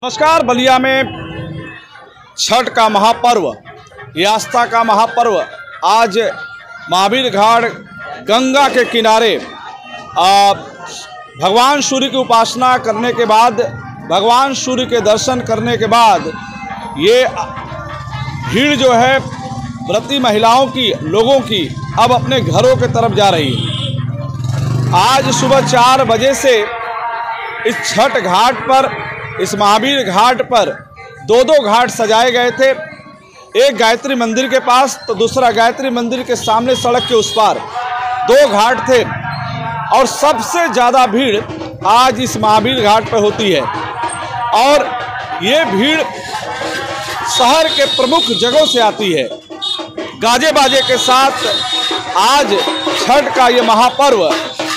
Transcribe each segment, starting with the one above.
नमस्कार। बलिया में छठ का महापर्व, ये आस्था का महापर्व आज महावीर घाट गंगा के किनारे भगवान सूर्य की उपासना करने के बाद, भगवान सूर्य के दर्शन करने के बाद ये भीड़ जो है व्रती महिलाओं की, लोगों की अब अपने घरों के तरफ जा रही है। आज सुबह 4 बजे से इस छठ घाट पर, इस महावीर घाट पर दो घाट सजाए गए थे। एक गायत्री मंदिर के पास तो दूसरा गायत्री मंदिर के सामने सड़क के उस पार 2 घाट थे और सबसे ज़्यादा भीड़ आज इस महावीर घाट पर होती है। और ये भीड़ शहर के प्रमुख जगहों से आती है। गाजे बाजे के साथ आज छठ का ये महापर्व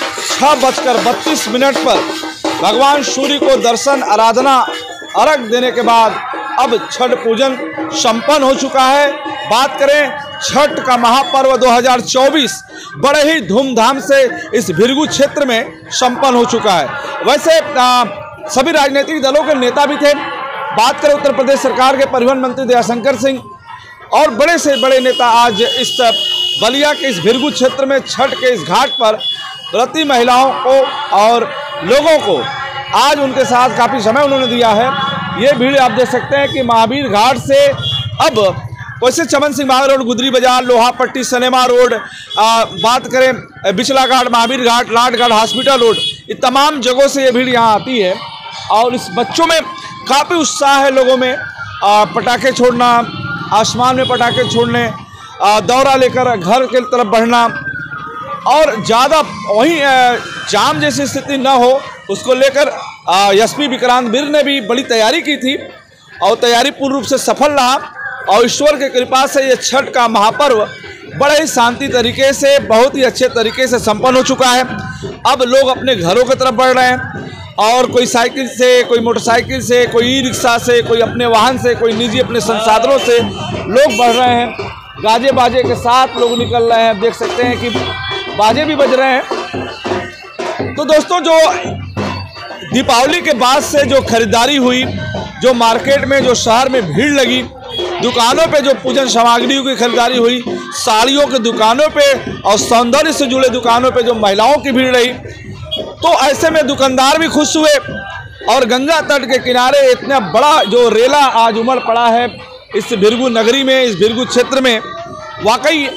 6:32 पर भगवान सूर्य को दर्शन, आराधना, अर्घ देने के बाद अब छठ पूजन संपन्न हो चुका है। बात करें छठ का महापर्व 2024 बड़े ही धूमधाम से इस भिरगू क्षेत्र में संपन्न हो चुका है। वैसे सभी राजनीतिक दलों के नेता भी थे। बात करें उत्तर प्रदेश सरकार के परिवहन मंत्री दयाशंकर सिंह और बड़े से बड़े नेता आज इस बलिया के इस भिरगू क्षेत्र में छठ के इस घाट पर व्रती महिलाओं को और लोगों को आज उनके साथ काफ़ी समय उन्होंने दिया है। ये भीड़ आप देख सकते हैं कि महावीर घाट से अब वैसे चमन सिंह बाग रोड, गुदरी बाजार, लोहा पट्टी, सिनेमा रोड, बात करें बिचला घाट, महावीर घाट, लाटगढ़, हॉस्पिटल रोड, ये तमाम जगहों से ये भीड़ यहाँ आती है। और इस बच्चों में काफ़ी उत्साह है लोगों में, पटाखे छोड़ना, आसमान में पटाखे छोड़ने, दौरा लेकर घर के तरफ बढ़ना और ज़्यादा वहीं जाम जैसी स्थिति न हो उसको लेकर एसपी विक्रांत वीर ने भी बड़ी तैयारी की थी और तैयारी पूर्ण रूप से सफल रहा। और ईश्वर की कृपा से ये छठ का महापर्व बड़े ही शांति तरीके से, बहुत ही अच्छे तरीके से संपन्न हो चुका है। अब लोग अपने घरों की तरफ बढ़ रहे हैं और कोई साइकिल से, कोई मोटरसाइकिल से, कोई ई रिक्शा से, कोई अपने वाहन से, कोई निजी अपने संसाधनों से लोग बढ़ रहे हैं। गाजे बाजे के साथ लोग निकल रहे हैं। देख सकते हैं कि बाजे भी बज रहे हैं। तो दोस्तों, जो दीपावली के बाद से जो खरीदारी हुई, जो मार्केट में, जो शहर में भीड़ लगी, दुकानों पे जो पूजन सामग्रियों की खरीदारी हुई, साड़ियों की दुकानों पे और सौंदर्य से जुड़े दुकानों पे जो महिलाओं की भीड़ रही, तो ऐसे में दुकानदार भी खुश हुए। और गंगा तट के किनारे इतना बड़ा जो रेला आज उमड़ पड़ा है इस भिरगू नगरी में, इस भिरगू क्षेत्र में, वाकई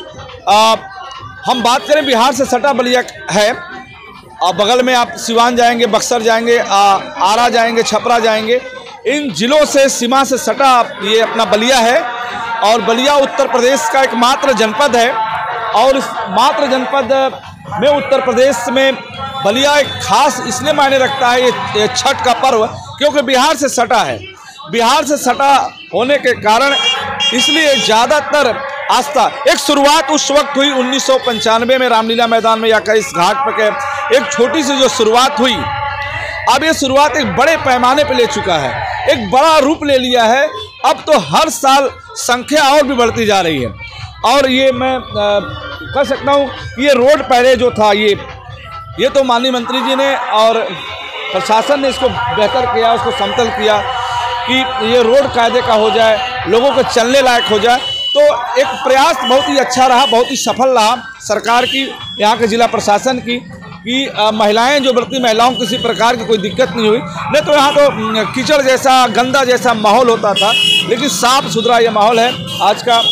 हम बात करें बिहार से सटा बलिया है और बगल में आप सिवान जाएंगे, बक्सर जाएंगे, आरा जाएंगे, छपरा जाएंगे, इन जिलों से सीमा से सटा ये अपना बलिया है। और बलिया उत्तर प्रदेश का एकमात्र जनपद है और इस मात्र जनपद में उत्तर प्रदेश में बलिया एक खास इसलिए मायने रखता है ये छठ का पर्व, क्योंकि बिहार से सटा है। बिहार से सटा होने के कारण इसलिए ज़्यादातर आस्था, एक शुरुआत उस वक्त हुई 1995 में रामलीला मैदान में या इस घाट पर के एक छोटी सी जो शुरुआत हुई, अब ये शुरुआत एक बड़े पैमाने पर ले चुका है, एक बड़ा रूप ले लिया है। अब तो हर साल संख्या और भी बढ़ती जा रही है। और ये मैं कह सकता हूँ ये रोड पहले जो था, ये तो माननीय मंत्री जी ने और प्रशासन ने इसको बेहतर किया, उसको समतल किया कि ये रोड कायदे का हो जाए, लोगों को चलने लायक हो जाए। तो एक प्रयास बहुत ही अच्छा रहा, बहुत ही सफल रहा सरकार की, यहाँ के जिला प्रशासन की, कि महिलाएं जो व्रती महिलाओं को किसी प्रकार की कोई दिक्कत नहीं हुई। नहीं तो यहाँ तो कीचड़ जैसा, गंदा जैसा माहौल होता था, लेकिन साफ सुथरा ये माहौल है आज का।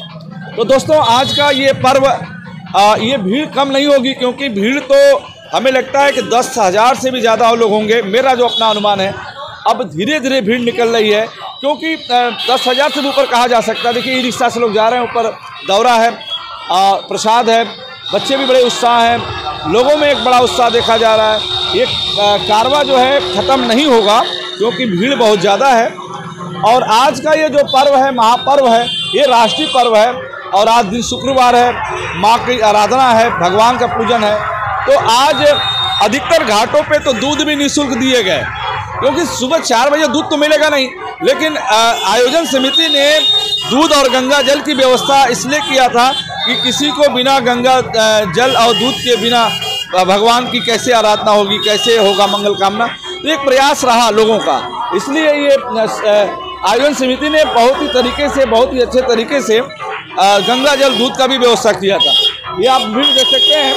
तो दोस्तों, आज का ये पर्व, ये भीड़ कम नहीं होगी, क्योंकि भीड़ तो हमें लगता है कि 10,000 से भी ज़्यादा लोग होंगे, मेरा जो अपना अनुमान है। अब धीरे धीरे भीड़ निकल रही है, क्योंकि 10,000 से भी ऊपर कहा जा सकता है। देखिए, ई रिक्शा से लोग जा रहे हैं, ऊपर दौरा है, प्रसाद है, बच्चे भी बड़े उत्साह हैं, लोगों में एक बड़ा उत्साह देखा जा रहा है। ये कारवां जो है ख़त्म नहीं होगा, क्योंकि भीड़ बहुत ज़्यादा है। और आज का ये जो पर्व है, महापर्व है, ये राष्ट्रीय पर्व है। और आज दिन शुक्रवार है, माँ की आराधना है, भगवान का पूजन है। तो आज अधिकतर घाटों पे तो दूध भी निःशुल्क दिए गए, क्योंकि सुबह 4 बजे दूध तो मिलेगा नहीं, लेकिन आयोजन समिति ने दूध और गंगा जल की व्यवस्था इसलिए किया था कि किसी को बिना गंगा जल और दूध के बिना भगवान की कैसे आराधना होगी, कैसे होगा मंगल कामना। तो एक प्रयास रहा लोगों का, इसलिए ये आयोजन समिति ने बहुत ही अच्छे तरीके से गंगा जल दूध का भी व्यवस्था किया था। ये आप भीड़ देख सकते हैं,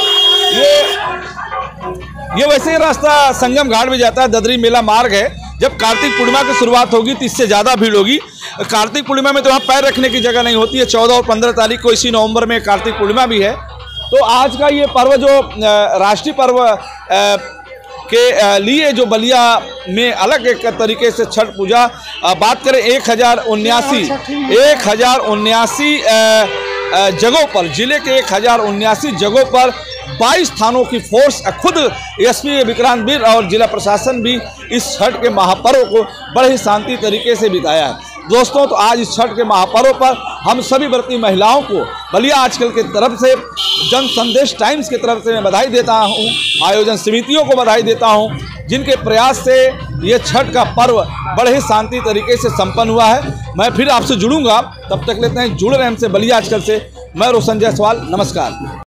ये वैसे ही रास्ता संगम घाट में जाता है। ददरी मेला मार्ग है। जब कार्तिक पूर्णिमा की शुरुआत होगी तो इससे ज़्यादा भीड़ होगी। कार्तिक पूर्णिमा में तो वहाँ पैर रखने की जगह नहीं होती है। 14 और 15 तारीख को इसी नवंबर में कार्तिक पूर्णिमा भी है। तो आज का ये पर्व जो राष्ट्रीय पर्व के लिए जो बलिया में अलग एक तरीके से छठ पूजा, बात करें 1079 जगहों पर, जिले के 1079 जगहों पर 22 थानों की फोर्स, खुद एसपी विक्रांत वीर और जिला प्रशासन भी इस छठ के महापर्व को बड़े ही शांति तरीके से बिताया है। दोस्तों, तो आज इस छठ के महापर्व पर हम सभी व्रती महिलाओं को बलिया आजकल की तरफ से, जन संदेश टाइम्स की तरफ से मैं बधाई देता हूं। आयोजन समितियों को बधाई देता हूं, जिनके प्रयास से ये छठ का पर्व बड़े ही शांति तरीके से संपन्न हुआ है। मैं फिर आपसे जुड़ूंगा, तब तक लेते हैं जुड़ रहे हमसे बलिया आजकल से। मैं रोशन जायसवाल, नमस्कार।